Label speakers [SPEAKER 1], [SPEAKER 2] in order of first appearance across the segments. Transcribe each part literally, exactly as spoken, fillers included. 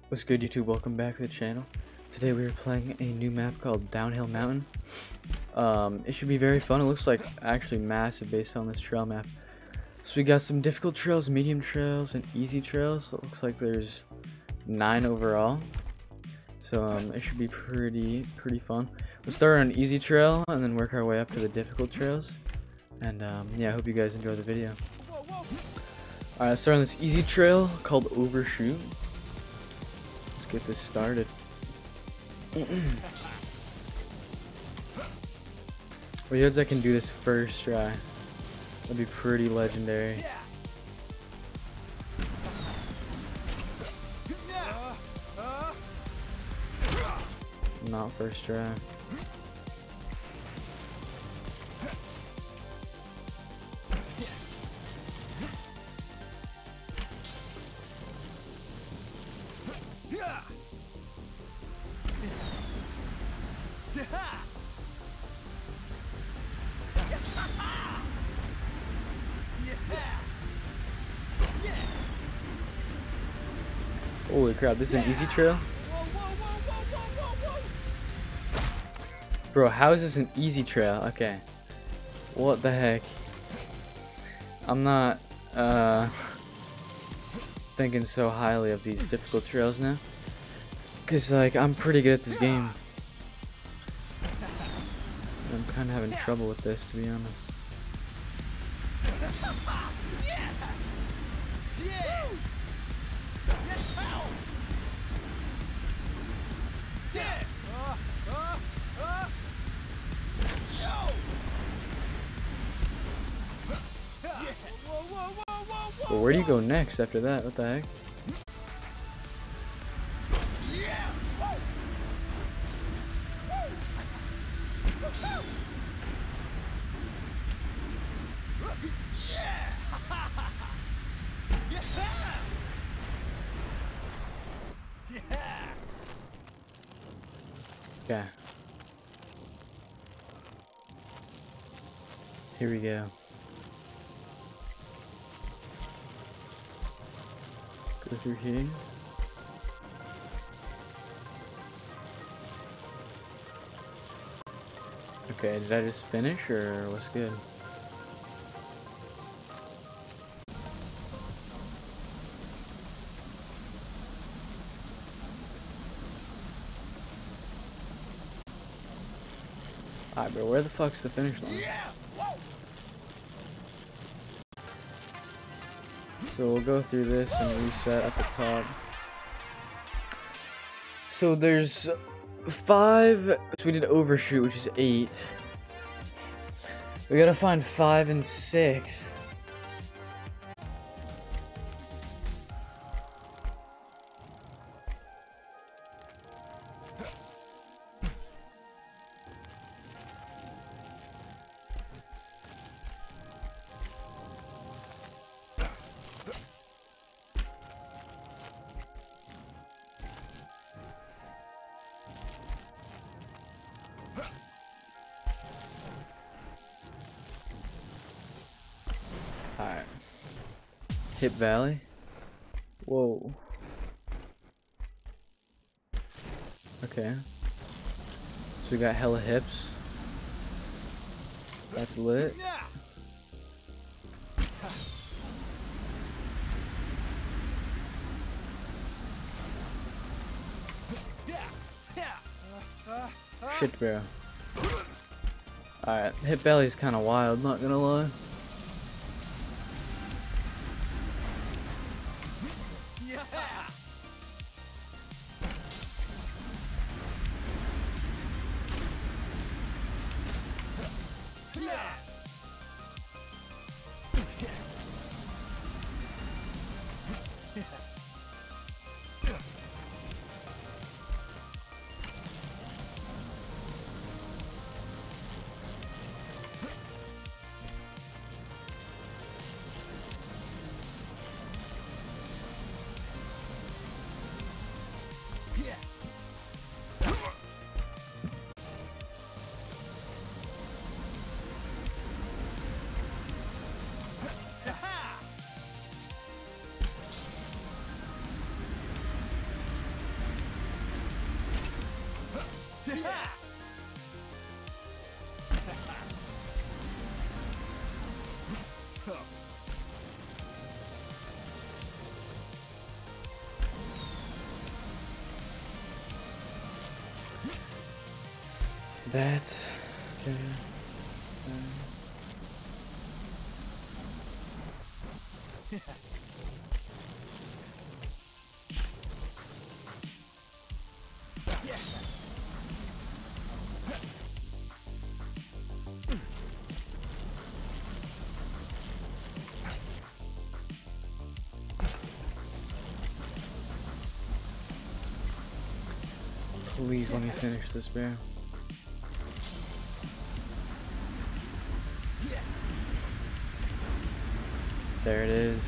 [SPEAKER 1] What's good, YouTube? Welcome back to the channel. Today we are playing a new map called Downhill Mountain. Um, it should be very fun. It looks like actually massive based on this trail map. So we got some difficult trails, medium trails, and easy trails. So it looks like there's nine overall. So um, it should be pretty pretty fun. We'll start on an easy trail and then work our way up to the difficult trails. And um, yeah, I hope you guys enjoy the video. Alright, let's start on this easy trail called Overshoot. Get this started. Well, odds I can do this first try. That'd be pretty legendary. Not first try. Holy crap, this is an easy trail? Bro, how is this an easy trail? Okay. What the heck? I'm not uh, thinking so highly of these difficult trails now. Because, like, I'm pretty good at this game. I'm kind of having trouble with this, to be honest. Well, where do you go next after that? What the heck? Okay. Here we go. Go through here. Okay, did I just finish or what's good? Alright, bro, where the fuck's the finish line? So we'll go through this and reset at the top. So there's five, so we did Overshoot, which is eight. We gotta find five and six. Alright. Hip Valley. Whoa. Okay. So we got hella hips. That's lit. Shit, bro. Alright, Hip Valley's kinda wild, not gonna lie. That. Okay. Um. Please let me finish this bear. There it is.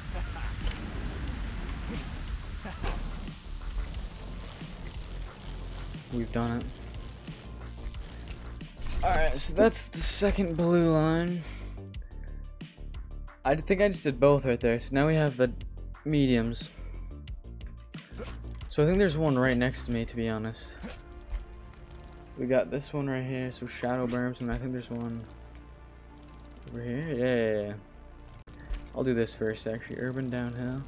[SPEAKER 1] We've done it. Alright, so that's the second blue line. I think I just did both right there. So now we have the mediums. So I think there's one right next to me, to be honest. We got this one right here, so Shadow Berms, and I think there's one over here. Yeah, yeah, yeah. I'll do this first, actually. Urban Downhill.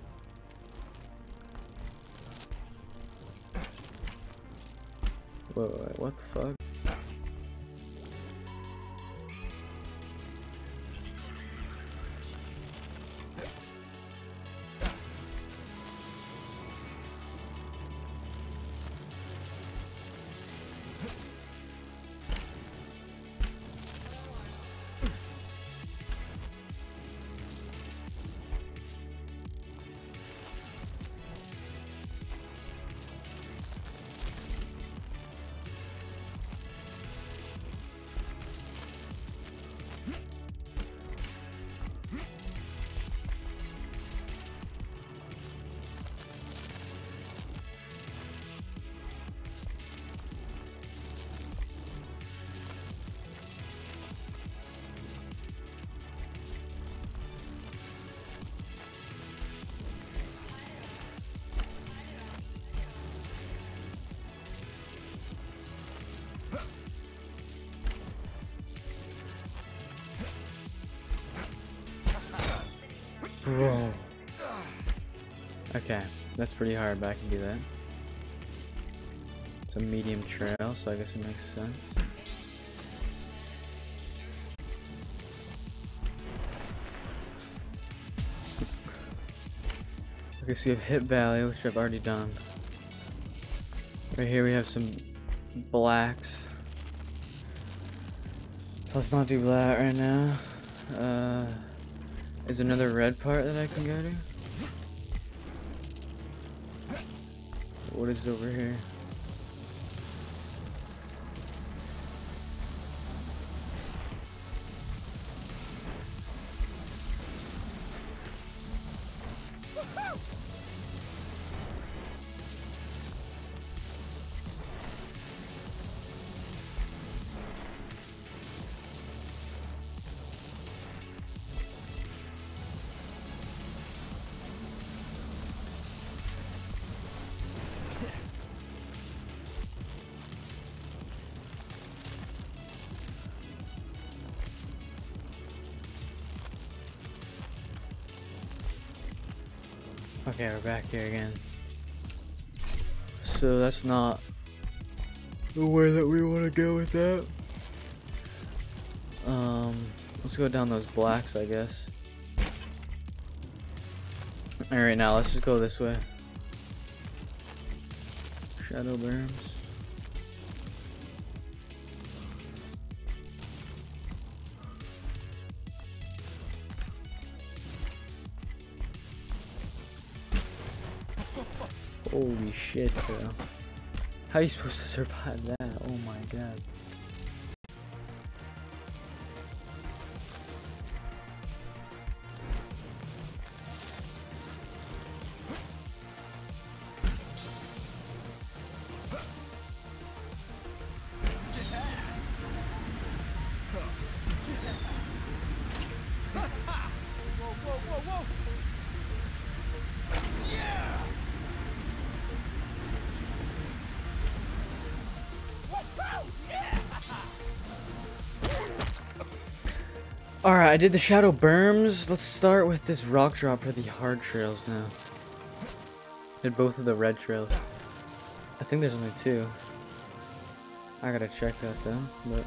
[SPEAKER 1] Whoa, wait, wait, what the fuck? Bro. Okay, that's pretty hard, but I can do that. It's a medium trail, so I guess it makes sense. Okay, so we have Hip Valley, which I've already done. Right here we have some blacks. So let's not do that right now. Uh, is there another red part that I can go to? What is over here? Okay, we're back here again. So that's not the way that we want to go with that. Um, let's go down those blacks, I guess. Alright, now let's just go this way. Shadow Berms. Holy shit, bro. How are you supposed to survive that? Oh my god. Alright, I did the shadow berms. Let's start with this rock drop for the hard trails now. Did both of the red trails. I think there's only two. I gotta check that though, but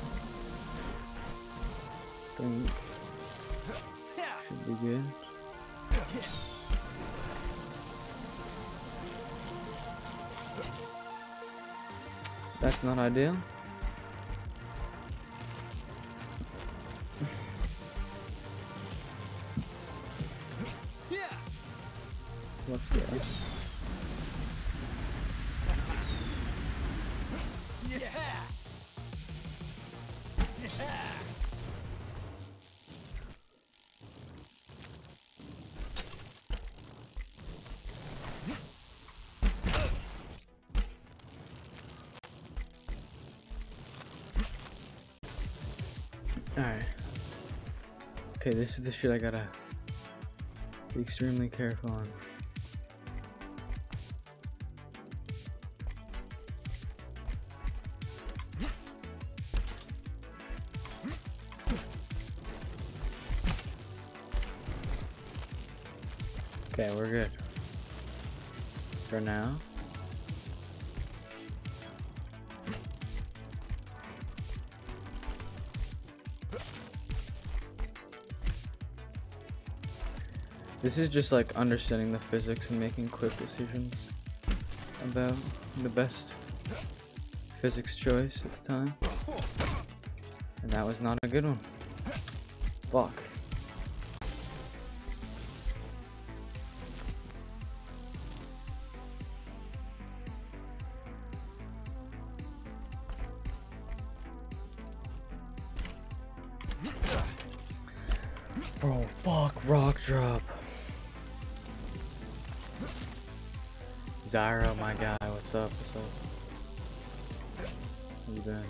[SPEAKER 1] think should be good. That's not ideal. Let's go. Alright. Okay, this is the shit I gotta be extremely careful on. Okay, we're good. For now. This is just like understanding the physics and making quick decisions about the best physics choice at the time. And that was not a good one. Fuck. Bro, fuck, rock drop. Zyro, my guy, what's up, what's up? How you been?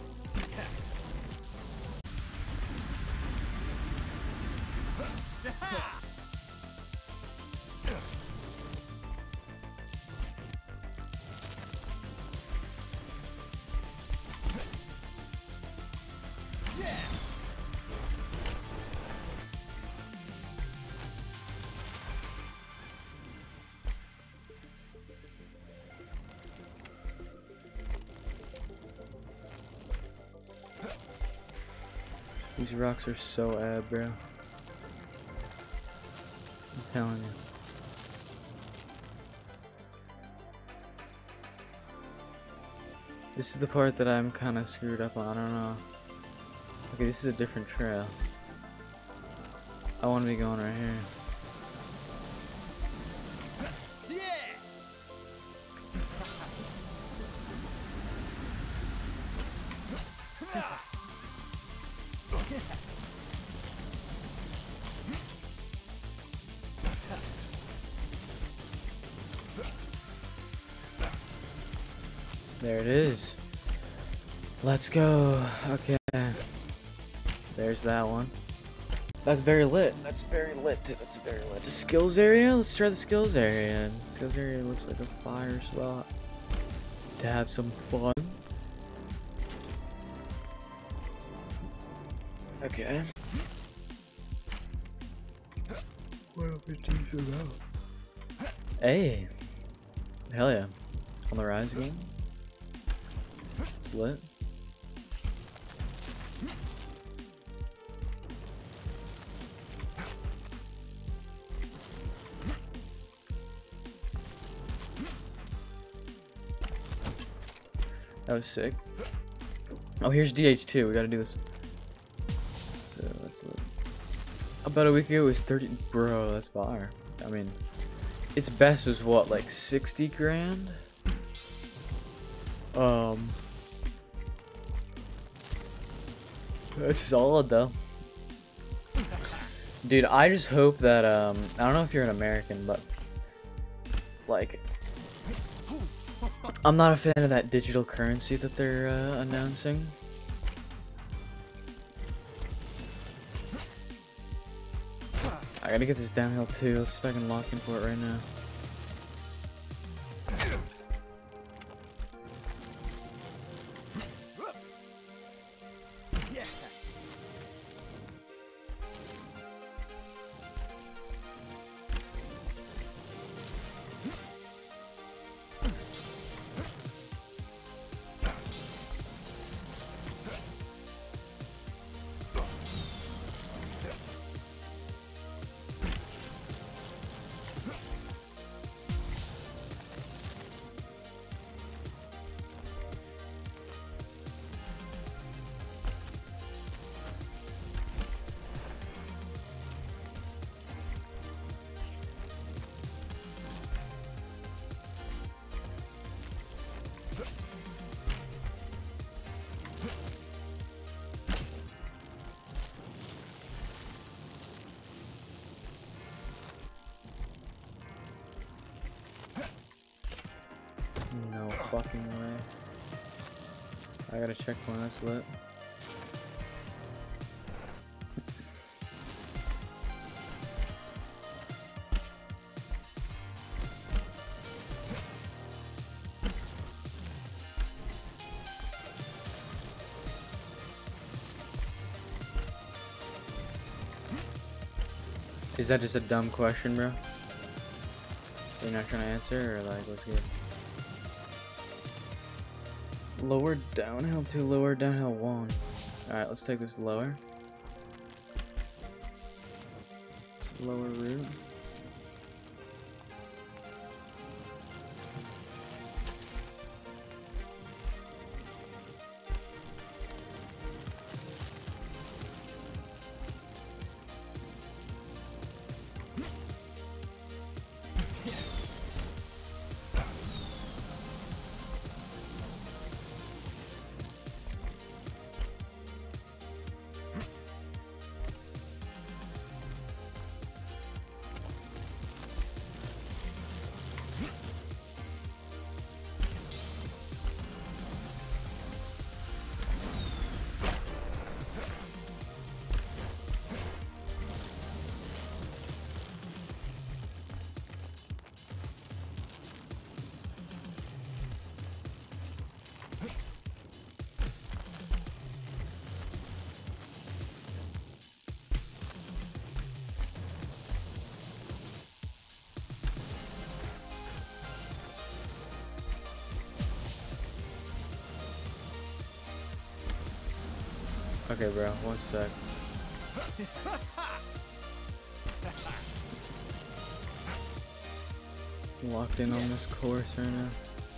[SPEAKER 1] These rocks are so ab, bro. I'm telling you. This is the part that I'm kind of screwed up on. I don't know. Okay, this is a different trail. I want to be going right here. There it is. Let's go. Okay. There's that one. That's very lit. That's very lit. That's very lit. The skills area? Let's try the skills area. Skills area looks like a fire spot to have some fun. Okay. What are we doing about? Hey. Hell yeah. On the rise again. It's lit. That was sick. Oh, here's D H two. We gotta do this. So that's lit. About a week ago, it was thirty. Bro, that's fire. I mean, its best was what, like sixty grand? Um. That's solid though. Dude, I just hope that, um, I don't know if you're an American, but, like, I'm not a fan of that digital currency that they're uh, announcing. I gotta get this downhill too. Let's see if I can lock in for it right now. No fucking way. I gotta check one that's lit. Is that just a dumb question, bro? You're not trying to answer, or like, what's good? Lower downhill to lower downhill one. Alright, let's take this lower. It's lower route. Okay, bro, one sec. Locked in on this course right now.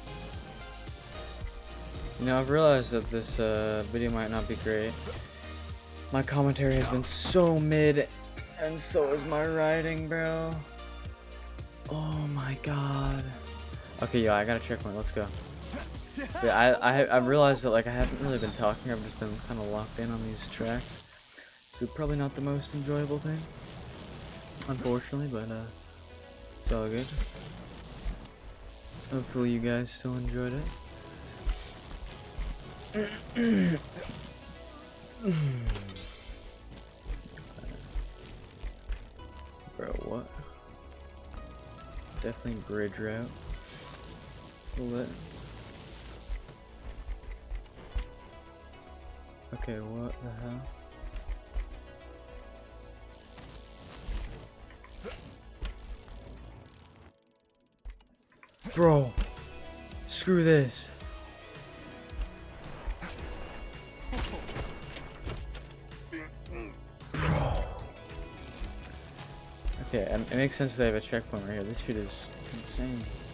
[SPEAKER 1] You know, I've realized that this uh, video might not be great. My commentary has been so mid, and so is my writing, bro. Oh my god. Okay, yo, I gotta check one. Let's go. Yeah, I, I, I've realized that like I haven't really been talking. I've just been kind of locked in on these tracks. So probably not the most enjoyable thing, unfortunately, but uh, it's all good. Hopefully you guys still enjoyed it. Bro, what? Definitely bridge route. Lit. Okay, what the hell? Bro, screw this. Bro. Okay, it makes sense they have a checkpoint right here. This shit is insane.